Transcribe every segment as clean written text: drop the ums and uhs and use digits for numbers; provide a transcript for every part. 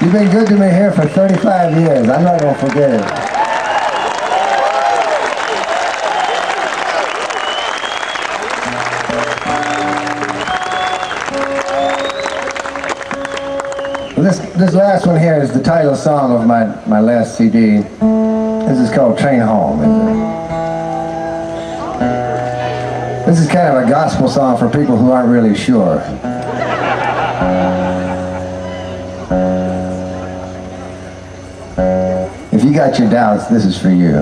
You've been good to me here for 35 years. I'm not going to forget it. This last one here is the title song of my last CD. This is called Train Home. This is kind of a gospel song for people who aren't really sure. If you got your doubts, this is for you.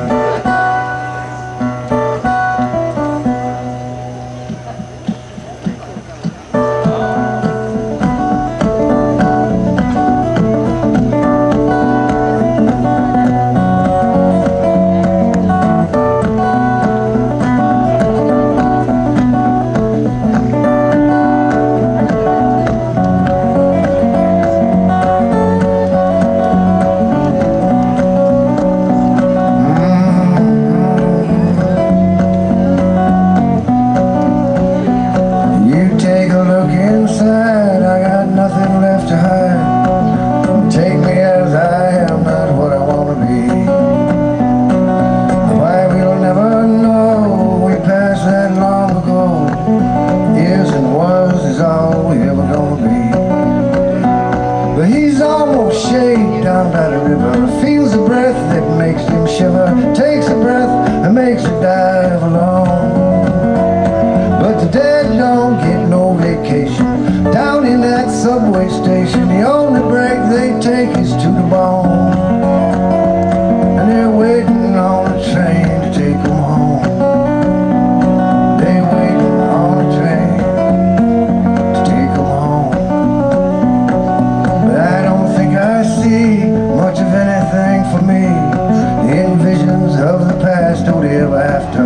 Feels a breath that makes him shiver, takes a breath that makes you die alone. But the dead don't get no vacation down in that subway station. The only break they take is to the bone, and they're waiting on a train to take them home. They're waiting on a train to take them home. But I don't think I see much of anything for me in visions of the past or ever after.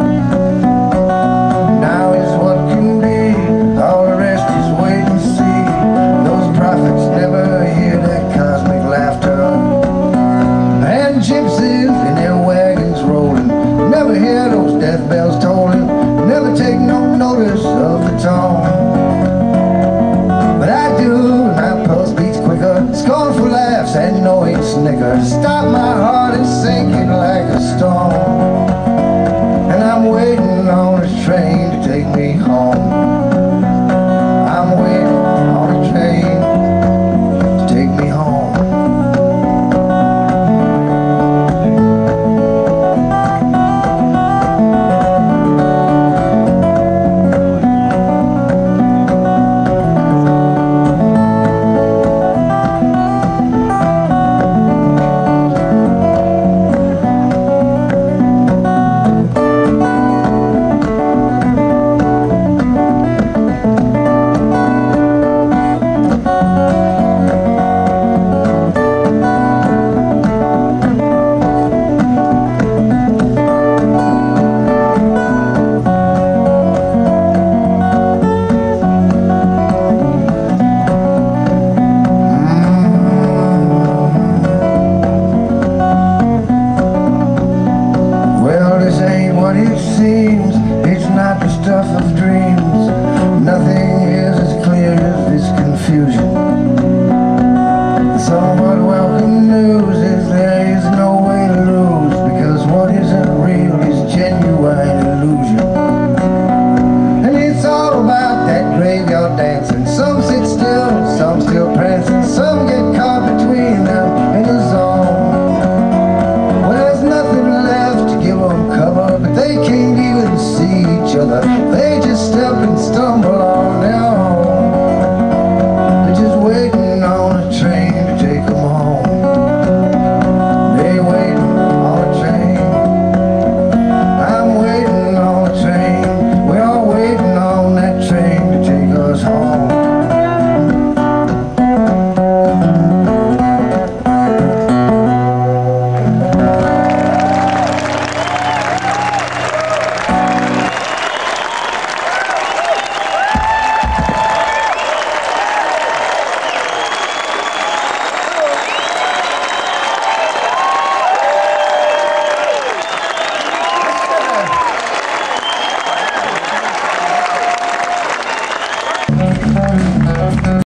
Now is what can be, all the rest is wait and see. Those prophets never hear that cosmic laughter, and gypsies in their wagons rolling never hear those death bells tolling, never take no notice of the tone. But I do, and my pulse beats quicker, scornful laughs and knowing snicker stop my heart and sinking like a stone. And I'm waiting on a train to take me home. I'm waiting on a train to take me home. It's not the stuff of dreams. Nothing is as clear as this confusion. The somewhat welcome news is there is no way to lose, because what isn't real is genuine illusion. And it's all about that graveyard dancing. Some sit still, some still prancing, some get caught between them in the zone. Well, there's nothing left to give them cover, but they can't even see each other. They just step and stumble on their